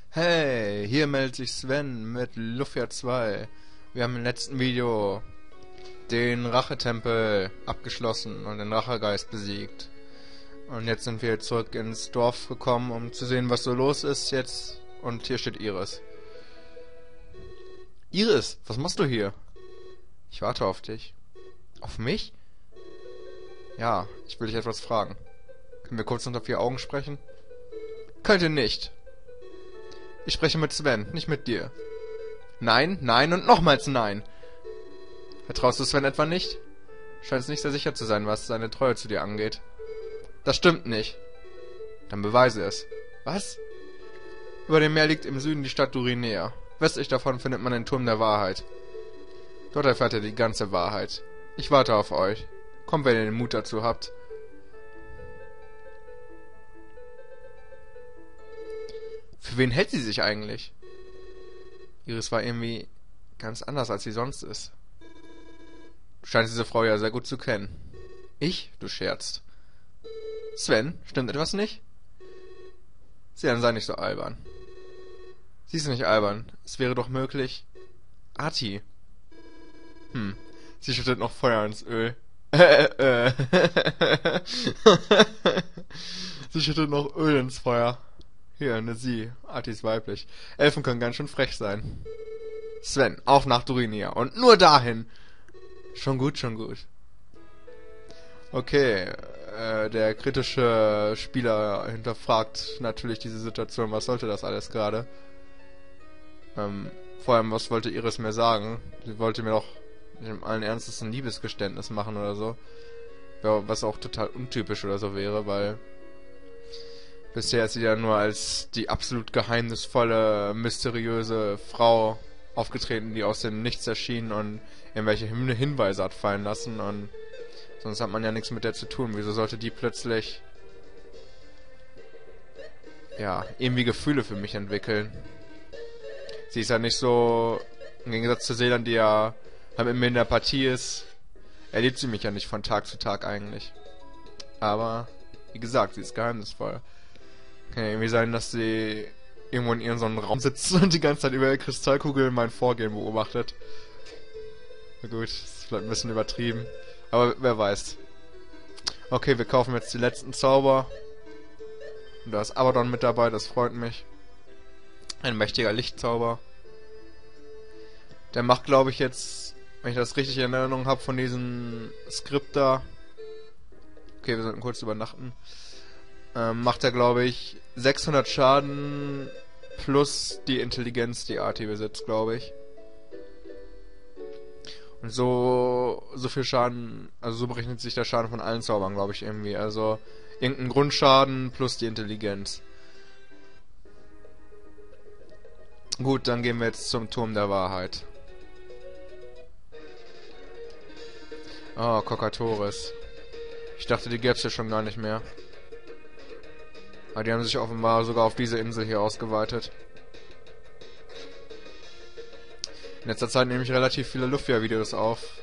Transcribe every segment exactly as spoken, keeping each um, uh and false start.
Hey, hier meldet sich Sven mit Lufia zwei. Wir haben im letzten Video den Rachetempel abgeschlossen und den Rachegeist besiegt. Und jetzt sind wir zurück ins Dorf gekommen, um zu sehen, was so los ist jetzt. Und hier steht Iris. Iris, was machst du hier? Ich warte auf dich. Auf mich? Ja, ich will dich etwas fragen. Können wir kurz unter vier Augen sprechen? Könnt ihr nicht. Ich spreche mit Sven, nicht mit dir. Nein, nein und nochmals nein. Vertraust du Sven etwa nicht? Scheint nicht sehr sicher zu sein, was seine Treue zu dir angeht. Das stimmt nicht. Dann beweise es. Was? Über dem Meer liegt im Süden die Stadt Durinea. Westlich davon findet man den Turm der Wahrheit. Dort erfährt ihr die ganze Wahrheit. Ich warte auf euch. Kommt, wenn ihr den Mut dazu habt. Für wen hält sie sich eigentlich? Iris war irgendwie ganz anders, als sie sonst ist. Du scheinst diese Frau ja sehr gut zu kennen. Ich? Du scherzt. Sven, stimmt etwas nicht? Sieh an, sei nicht so albern. Sie ist nicht albern. Es wäre doch möglich... Arti. Hm. Sie schüttet noch Feuer ins Öl. Äh, äh. Sie schüttet noch Öl ins Feuer. Hier, eine sie. Arti ist weiblich. Elfen können ganz schön frech sein. Sven, auf nach Durinea. Und nur dahin. Schon gut, schon gut. Okay, äh, der kritische Spieler hinterfragt natürlich diese Situation. Was sollte das alles gerade? Ähm, vor allem, was wollte Iris mir sagen? Sie wollte mir doch im allen Ernstes ein Liebesgeständnis machen oder so. Ja, was auch total untypisch oder so wäre, weil bisher ist sie ja nur als die absolut geheimnisvolle, mysteriöse Frau aufgetreten, die aus dem Nichts erschien und irgendwelche Hin- Hinweise hat fallen lassen, und sonst hat man ja nichts mit der zu tun. Wieso sollte die plötzlich ja, irgendwie Gefühle für mich entwickeln? Sie ist ja nicht so, im Gegensatz zu Seelan, die ja mit mir in der Partie ist, erlebt sie mich ja nicht von Tag zu Tag eigentlich. Aber, wie gesagt, sie ist geheimnisvoll. Kann ja irgendwie sein, dass sie irgendwo in ihrem so einem Raum sitzt und die ganze Zeit über ihre Kristallkugel mein Vorgehen beobachtet. Na gut, ist vielleicht ein bisschen übertrieben. Aber wer weiß. Okay, wir kaufen jetzt die letzten Zauber. Und da ist Abaddon mit dabei, das freut mich. Ein mächtiger Lichtzauber. Der macht, glaube ich, jetzt, wenn ich das richtig in Erinnerung habe, von diesem Skript da. Okay, wir sollten kurz übernachten. Ähm, macht er, glaube ich, sechshundert Schaden plus die Intelligenz, die Arti besitzt, glaube ich. Und so, so viel Schaden, also so berechnet sich der Schaden von allen Zaubern, glaube ich, irgendwie. Also, irgendein Grundschaden plus die Intelligenz. Gut, dann gehen wir jetzt zum Turm der Wahrheit. Oh, Kokatoris. Ich dachte, die gäb's ja schon gar nicht mehr. Aber die haben sich offenbar sogar auf diese Insel hier ausgeweitet. In letzter Zeit nehme ich relativ viele Lufia-Videos auf.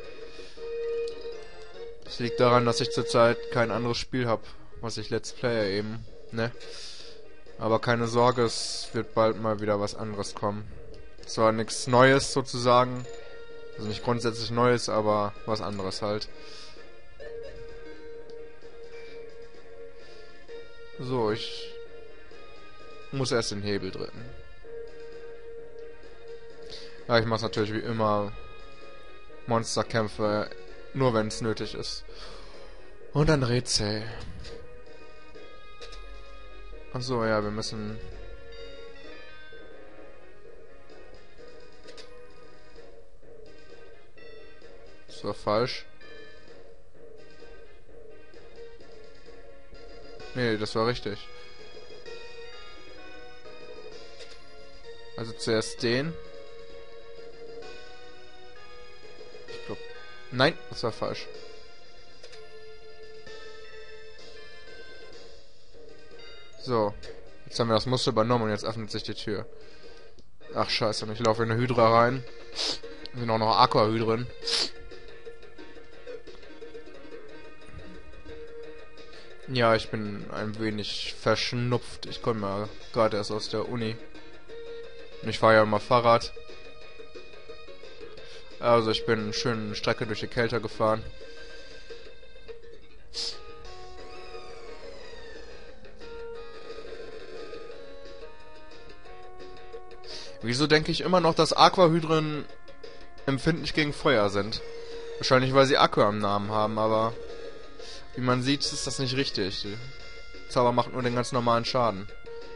Das liegt daran, dass ich zurzeit kein anderes Spiel habe, was ich Let's Player eben, ne? Aber keine Sorge, es wird bald mal wieder was anderes kommen. Zwar nichts Neues sozusagen, also nicht grundsätzlich Neues, aber was anderes halt. So, ich muss erst den Hebel drücken. Ja, ich mache natürlich wie immer Monsterkämpfe, nur wenn es nötig ist. Und ein Rätsel. Achso, ja, wir müssen... Das war falsch. Nee, das war richtig. Also zuerst den. Ich glaub... Nein, das war falsch. So. Jetzt haben wir das Muster übernommen und jetzt öffnet sich die Tür. Ach scheiße, und ich laufe in eine Hydra rein. Da sind auch noch Aquahydren. Ja, ich bin ein wenig verschnupft. Ich komme ja gerade erst aus der Uni. Und ich fahre ja immer Fahrrad. Also ich bin eine schöne Strecke durch die Kälte gefahren. Wieso denke ich immer noch, dass Aquahydren empfindlich gegen Feuer sind? Wahrscheinlich, weil sie Aqua im Namen haben, aber wie man sieht, ist das nicht richtig. Der Zauber macht nur den ganz normalen Schaden.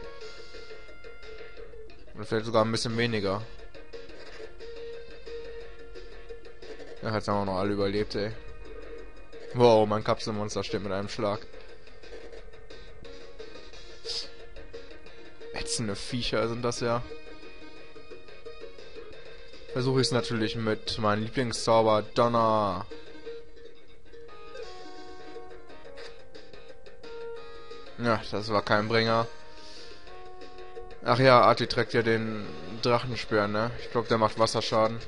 Oder vielleicht sogar ein bisschen weniger. Ja, jetzt haben wir noch alle überlebt, ey. Wow, mein Kapselmonster steht mit einem Schlag. Ätzende Viecher sind das ja. Versuche ich es natürlich mit meinem Lieblingszauber Donner. Ja, das war kein Bringer. Ach ja, Arti trägt ja den Drachenspeer, ne? Ich glaube, der macht Wasserschaden.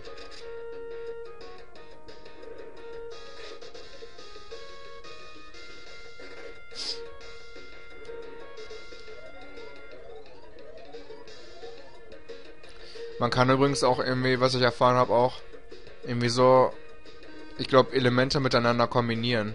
Man kann übrigens auch irgendwie, was ich erfahren habe, auch irgendwie so, ich glaube, Elemente miteinander kombinieren.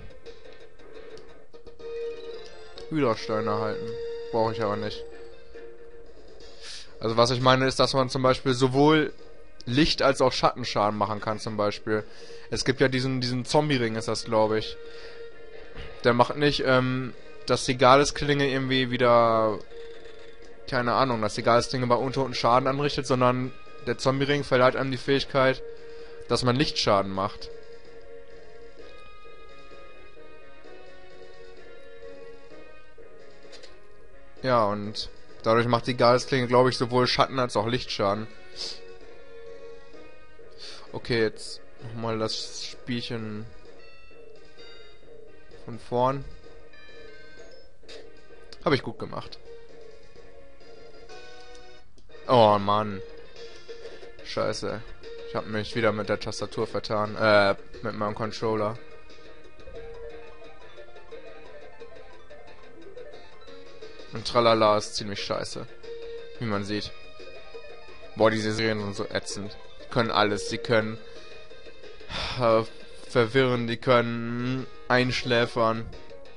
Hydra-Steine halten. Brauche ich aber nicht. Also was ich meine ist, dass man zum Beispiel sowohl Licht als auch Schattenschaden machen kann zum Beispiel. Es gibt ja diesen, diesen Zombie-Ring ist das, glaube ich. Der macht nicht, ähm, dass die Gales-Klinge irgendwie wieder... Keine Ahnung, dass die Gales-Klinge bei Untoten Schaden anrichtet, sondern der Zombie-Ring verleiht einem die Fähigkeit, dass man Lichtschaden macht. Ja, und dadurch macht die Gales-Klinge, glaube ich, sowohl Schatten als auch Lichtschaden. Okay, jetzt nochmal das Spielchen von vorn. Habe ich gut gemacht. Oh Mann. Scheiße. Ich habe mich wieder mit der Tastatur vertan. Äh, mit meinem Controller. Und Tralala ist ziemlich scheiße. Wie man sieht. Boah, diese Serien sind so ätzend. Die können alles. Die können äh, verwirren. Die können einschläfern.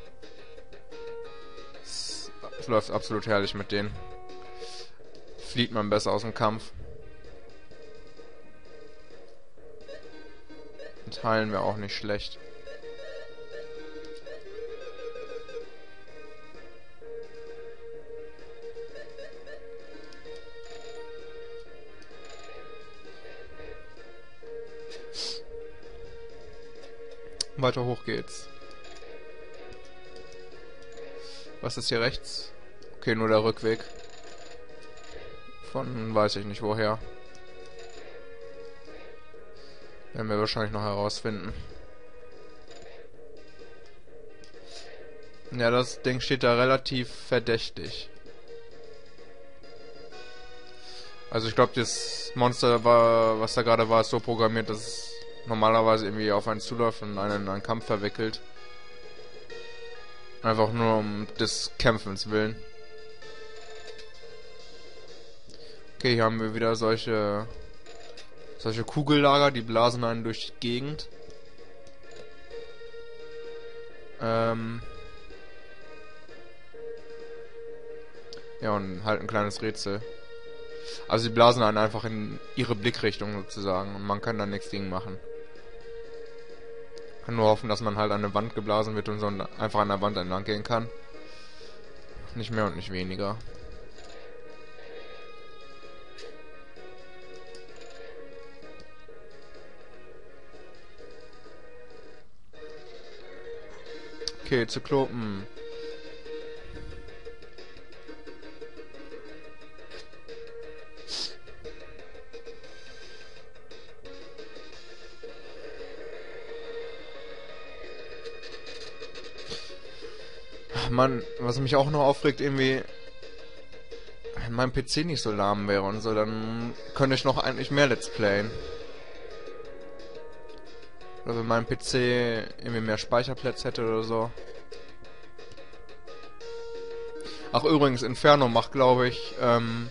Es, es läuft absolut herrlich mit denen. Flieht man besser aus dem Kampf. Und heilen wir auch nicht schlecht. Weiter hoch geht's. Was ist hier rechts? Okay, nur der Rückweg. Von weiß ich nicht woher. Werden wir wahrscheinlich noch herausfinden. Ja, das Ding steht da relativ verdächtig. Also ich glaube, das Monster, war, was da gerade war, ist so programmiert, dass es normalerweise irgendwie auf einen zuläuft und einen in einen Kampf verwickelt. Einfach nur um des Kämpfens willen. Okay, hier haben wir wieder solche solche Kugellager, die blasen einen durch die Gegend. Ähm ja, und halt ein kleines Rätsel. Also sie blasen einen einfach in ihre Blickrichtung sozusagen und man kann da nichts gegen machen. Kann nur hoffen, dass man halt an eine Wand geblasen wird und so einfach an der Wand entlang gehen kann. Nicht mehr und nicht weniger. Okay, Zyklopen. Mann, was mich auch noch aufregt, irgendwie, wenn mein P C nicht so lahm wäre und so, dann könnte ich noch eigentlich mehr Let's Playen. Oder wenn mein P C irgendwie mehr Speicherplatz hätte oder so. Ach übrigens, Inferno macht, glaube ich, ähm,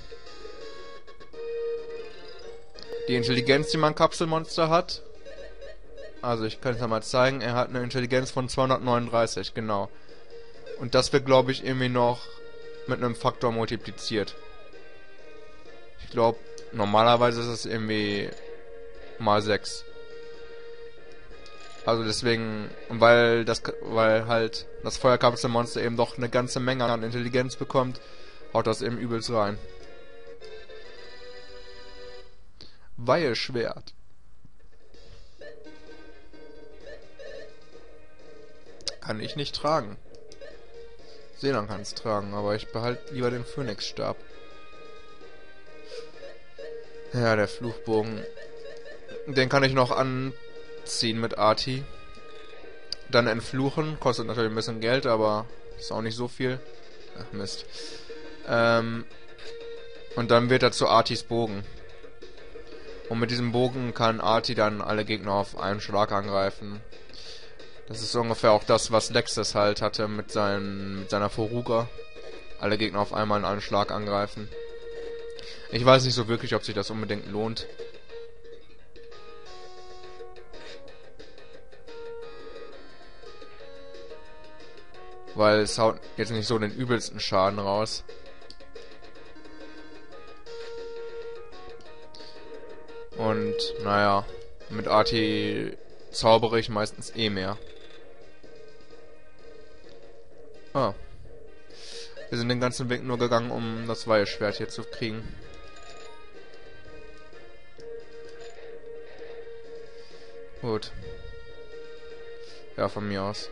die Intelligenz, die mein Kapselmonster hat. Also ich kann es ja mal zeigen, er hat eine Intelligenz von zweihundertneununddreißig, genau. Und das wird, glaube ich, irgendwie noch mit einem Faktor multipliziert. Ich glaube, normalerweise ist es irgendwie mal sechs. Also deswegen, weil das, weil halt das Feuerkapselmonster eben doch eine ganze Menge an Intelligenz bekommt, haut das eben übelst rein. Weilschwert. Kann ich nicht tragen. Senan kann es tragen, aber ich behalte lieber den Phönixstab. Ja, der Fluchbogen. Den kann ich noch anziehen mit Arti. Dann entfluchen. Kostet natürlich ein bisschen Geld, aber ist auch nicht so viel. Ach, Mist. Ähm, und dann wird er zu Artis Bogen. Und mit diesem Bogen kann Arti dann alle Gegner auf einen Schlag angreifen. Das ist ungefähr auch das, was Lexus halt hatte mit, seinen, mit seiner Foruga. Alle Gegner auf einmal in einen Schlag angreifen. Ich weiß nicht so wirklich, ob sich das unbedingt lohnt. Weil es haut jetzt nicht so den übelsten Schaden raus. Und, naja, mit Arti zaubere ich meistens eh mehr. Ah. Wir sind den ganzen Weg nur gegangen, um das Weilschwert hier zu kriegen. Gut. Ja, von mir aus.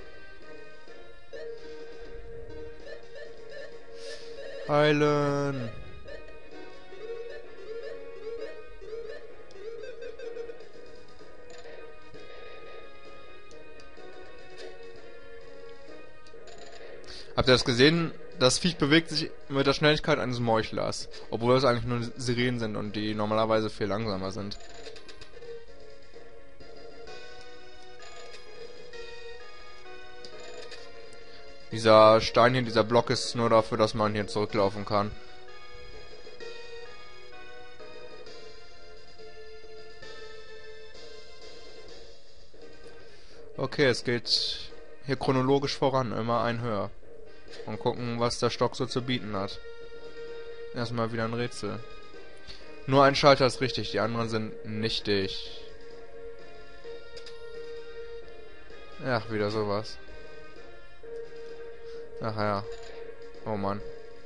Heilen! Habt ihr das gesehen? Das Viech bewegt sich mit der Schnelligkeit eines Meuchlers. Obwohl das eigentlich nur Sirenen sind und die normalerweise viel langsamer sind. Dieser Stein hier, dieser Block ist nur dafür, dass man hier zurücklaufen kann. Okay, es geht hier chronologisch voran, immer ein höher. Und gucken, was der Stock so zu bieten hat. Erstmal wieder ein Rätsel. Nur ein Schalter ist richtig, die anderen sind nichtig. Ach, wieder sowas. Ach ja. Oh Mann.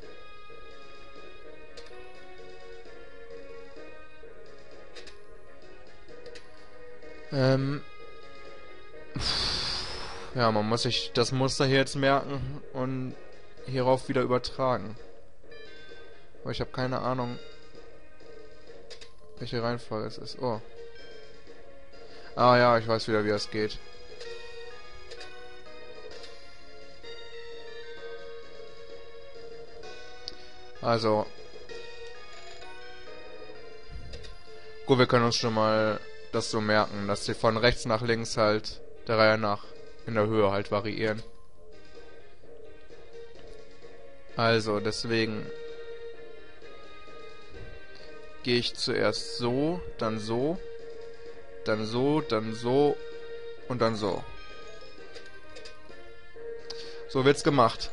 Ähm... Ja, man muss sich das Muster hier jetzt merken und hierauf wieder übertragen. Aber ich habe keine Ahnung, welche Reihenfolge es ist. Oh. Ah ja, ich weiß wieder, wie das geht. Also. Gut, wir können uns schon mal das so merken, dass sie von rechts nach links halt der Reihe nach in der Höhe halt variieren. Also, deswegen gehe ich zuerst so, dann so, dann so, dann so und dann so. So wird's gemacht.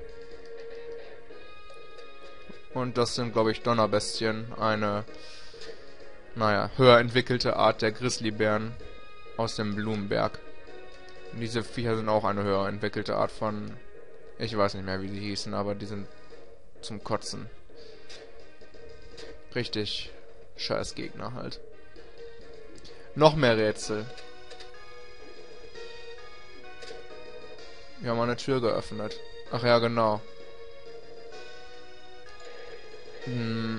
Und das sind, glaube ich, Donnerbestien, eine, naja, höher entwickelte Art der Grizzlybären aus dem Blumenberg. Und diese Viecher sind auch eine höher entwickelte Art von... Ich weiß nicht mehr, wie sie hießen, aber die sind zum Kotzen. Richtig scheiß Gegner halt. Noch mehr Rätsel. Wir haben eine Tür geöffnet. Ach ja, genau. Hm.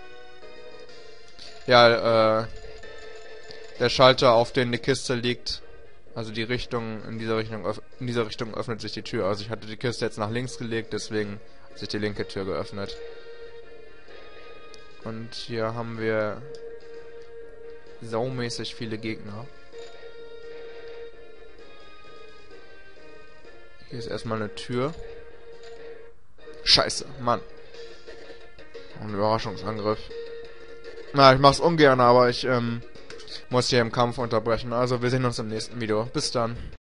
Ja, äh... der Schalter, auf dem die Kiste liegt... Also die Richtung, in dieser Richtung, in dieser Richtung öffnet sich die Tür. Also ich hatte die Kiste jetzt nach links gelegt, deswegen hat sich die linke Tür geöffnet. Und hier haben wir saumäßig viele Gegner. Hier ist erstmal eine Tür. Scheiße, Mann. Ein Überraschungsangriff. Na, ich mach's ungern, aber ich ähm, muss hier im Kampf unterbrechen. Also wir sehen uns im nächsten Video. Bis dann.